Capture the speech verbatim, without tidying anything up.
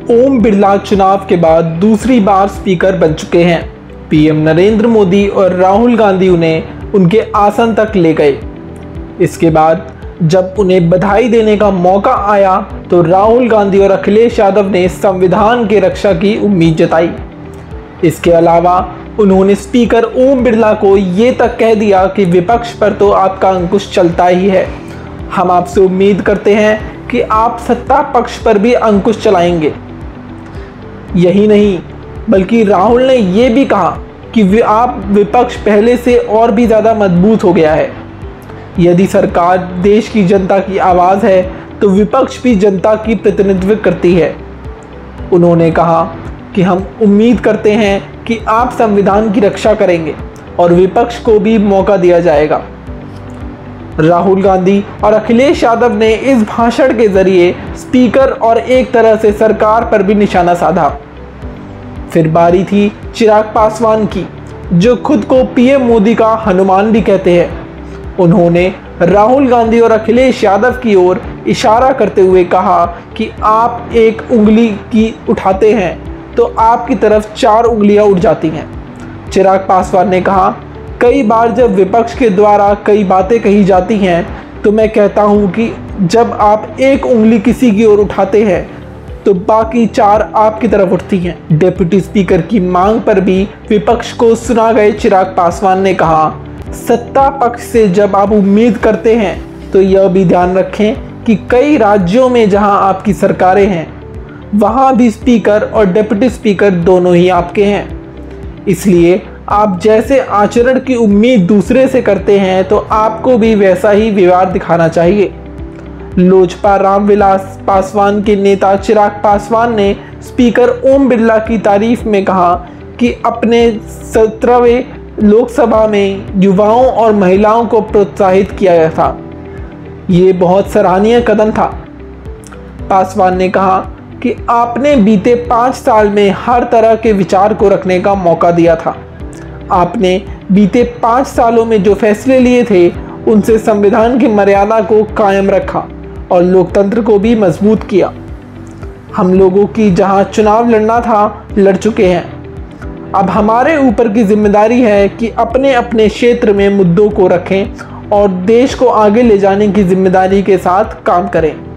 ओम बिरला चुनाव के बाद दूसरी बार स्पीकर बन चुके हैं। पीएम नरेंद्र मोदी और राहुल गांधी उन्हें उनके आसन तक ले गए। इसके बाद जब उन्हें बधाई देने का मौका आया तो राहुल गांधी और अखिलेश यादव ने संविधान की रक्षा की उम्मीद जताई। इसके अलावा उन्होंने स्पीकर ओम बिरला को ये तक कह दिया कि विपक्ष पर तो आपका अंकुश चलता ही है, हम आपसे उम्मीद करते हैं कि आप सत्ता पक्ष पर भी अंकुश चलाएंगे। यही नहीं बल्कि राहुल ने ये भी कहा कि आप विपक्ष पहले से और भी ज़्यादा मजबूत हो गया है। यदि सरकार देश की जनता की आवाज़ है तो विपक्ष भी जनता की प्रतिनिधित्व करती है। उन्होंने कहा कि हम उम्मीद करते हैं कि आप संविधान की रक्षा करेंगे और विपक्ष को भी मौका दिया जाएगा। राहुल गांधी और अखिलेश यादव ने इस भाषण के जरिए स्पीकर और एक तरह से सरकार पर भी निशाना साधा। फिर बारी थी चिराग पासवान की, जो खुद को पीएम मोदी का हनुमान भी कहते हैं। उन्होंने राहुल गांधी और अखिलेश यादव की ओर इशारा करते हुए कहा कि आप एक उंगली की उठाते हैं तो आपकी तरफ चार उंगलियां उठ जाती हैं। चिराग पासवान ने कहा, कई बार जब विपक्ष के द्वारा कई बातें कही जाती हैं तो मैं कहता हूं कि जब आप एक उंगली किसी की ओर उठाते हैं तो बाकी चार आपकी तरफ उठती हैं। डिप्टी स्पीकर की मांग पर भी विपक्ष को सुना गए चिराग पासवान ने कहा, सत्ता पक्ष से जब आप उम्मीद करते हैं तो यह भी ध्यान रखें कि कई राज्यों में जहां आपकी सरकारें हैं वहां भी स्पीकर और डिप्टी स्पीकर दोनों ही आपके हैं। इसलिए आप जैसे आचरण की उम्मीद दूसरे से करते हैं तो आपको भी वैसा ही व्यवहार दिखाना चाहिए। लोजपा रामविलास पासवान के नेता चिराग पासवान ने स्पीकर ओम बिरला की तारीफ में कहा कि अपने सत्रहवें लोकसभा में युवाओं और महिलाओं को प्रोत्साहित किया गया था। ये बहुत सराहनीय कदम था। पासवान ने कहा कि आपने बीते पाँच साल में हर तरह के विचार को रखने का मौका दिया था। आपने बीते पाँच सालों में जो फैसले लिए थे उनसे संविधान की मर्यादा को कायम रखा और लोकतंत्र को भी मजबूत किया। हम लोगों की जहां चुनाव लड़ना था लड़ चुके हैं। अब हमारे ऊपर की जिम्मेदारी है कि अपने अपने क्षेत्र में मुद्दों को रखें और देश को आगे ले जाने की जिम्मेदारी के साथ काम करें।